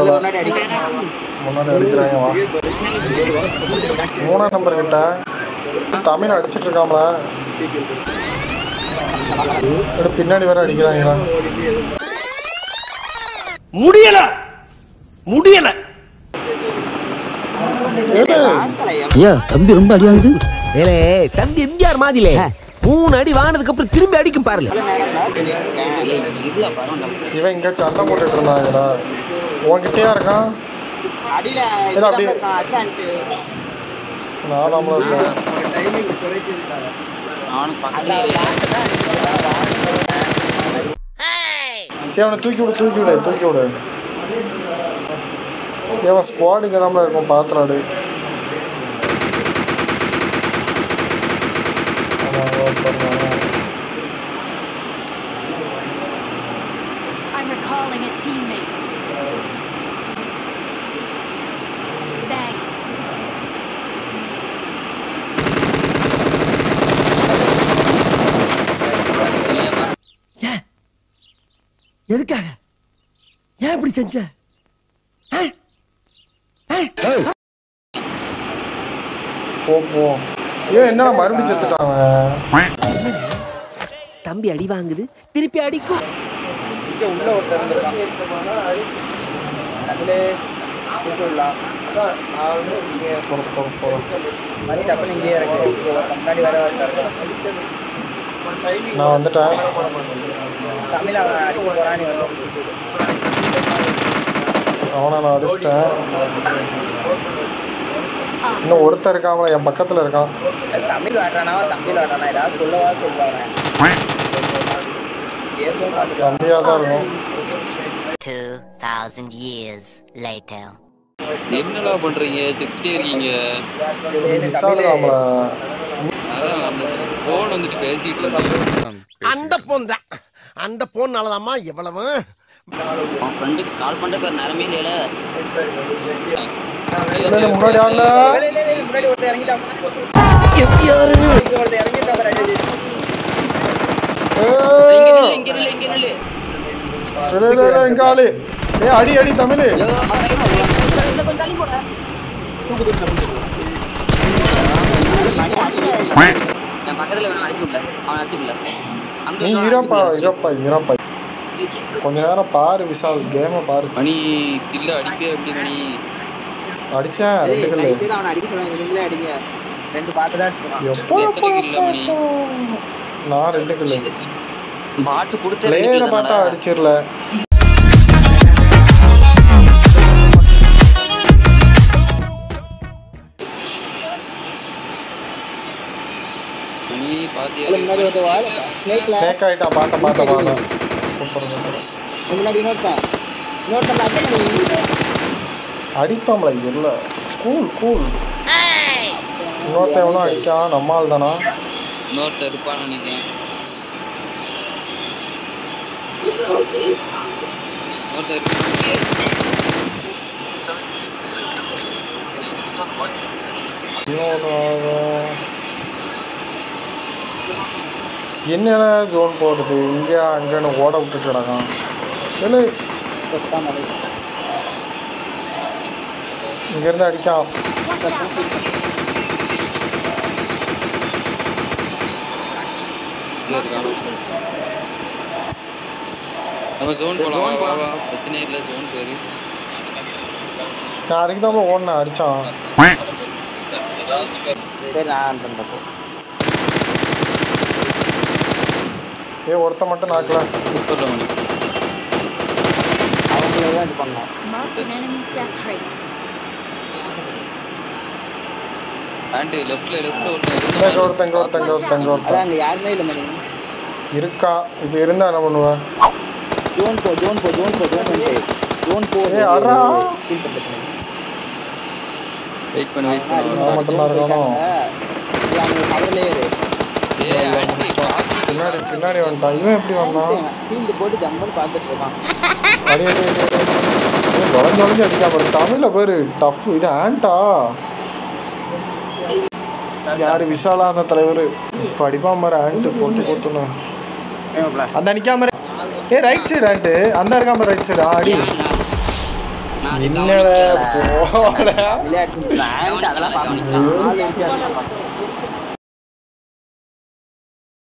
முன்னாடி அடிக்கிறாங்க வா 3ஆம் நம்பர் கிட்ட தமிழ் அடிச்சிட்டு இருக்காமல பின்னாடி வர அடிக்கிறாங்களா முடியல முடியல தம்பி ரொம்ப அடி வாங்குது ஏலே தம்பி எம்ஜிஆர் மாதிரிலே 3 அடி வாங்கினதுக்கு அப்புறம் திரும்பி அடிக்கும் பாருல இவன் இங்க சண்டை போட்டுட்டு இருந்தாங்கடா உன்கிட்டயா இருக்கான் அப்படியே நாலாமல இருக்கேன் சரி அவனை தூக்கி விடு ஏன் ஸ்குவாட் இங்கே தான் இருக்கும் பாத்திராடு I'm recalling a teammate. Thanks. எதுக்காக ஏன் இப்படி செஞ்ச போ ஏன் என்னடா மறுபடியும் செத்துட்டாங்க தம்பி அடி வாங்குது திருப்பி அடிக்கும் உள்ள ஒருத்தர் நான் வந்துட்டேன் அவனை நான் அடிச்சிட்டேன் இன்னும் ஒருத்தர் இருக்காமல என் பக்கத்துல இருக்கான் தமிழ் வாடுறானா ஏதாவது சொல்லவா சொல்லுவாங்க தம்பியா தான் இருக்கும் 2000 years later. என்னடா பண்றீங்க செத்துட்டே இருக்கீங்க போன் வந்துட்டு பேசிட்டு இருந்தாங்க அந்த போன்னாலதாம்மா எவ்வளவு ஃப்ரெண்டு கால் பண்றதுக்கு ஒரு நேரமே இல்லைல முன்னாடி ஆடல முன்னாடி ஒருத்தர் இறங்கிட்டான் அடி தமிழ் நீ இருப்பா கொஞ்ச நேரம் பாரு விசால் கேம பாரு மணி இல்ல அடிப்பே அப்படி மணி அடிச்சேன் அவன் அடிக்க சொன்னாங்க நீங்களே அடிங்க 2 பாத்துடா இல்ல மணி நான் 2 கில் பாட்டு கொடுத்து பிளேயரை பார்த்தா அடிச்சிரல மணி பாத்தியா முன்னாடி வந்து வாள் ஸ்னேக் ஆயிட்டா பாத்த சூப்பர் முன்னாடி இன்னொருத்தன் அடிப்பாம்ல இல்ல கூல் இன்னொருத்தன் எவனோ அடிக்கான் நம்மால் தானா இன்னொருத்தர் இருப்பான்னு நினைக்கிறேன் என்னடா ஜோன் போடுறது இங்க அங்கன்னு ஓட விட்டுட்டு கிடக்கான் இங்க இருந்து அடிக்கான் நம்ம ஜோன் போலாம் வா பிரச்சனை இல்ல ஜோன் பேரு நான் அதுக்கு தான் ஓடுனேன் அடிச்சான் ஒருத்த மட்டும் நாக்கல இருக்கா இப்ப இருந்தா என்ன பண்ணுவேன் பின்னாடி வந்துட்டான் இவன் எப்படி வந்தான் வளைஞ்சு அடிக்காம தமிழ்ல பேரு டஃப் இது ஆண்டா யாரு விசாலா அந்த தலைவர் இப்ப அடிப்பாம மாதிரி ஆண்ட் போட்டு கொடுத்துணும் அந்த நிக்காம ரைட் சைடு ஆண்ட் அந்த இருக்காம ரைட் சைடு அடி நான் என்னடா போடா விளையாட்டு அதெல்லாம் பார்த்து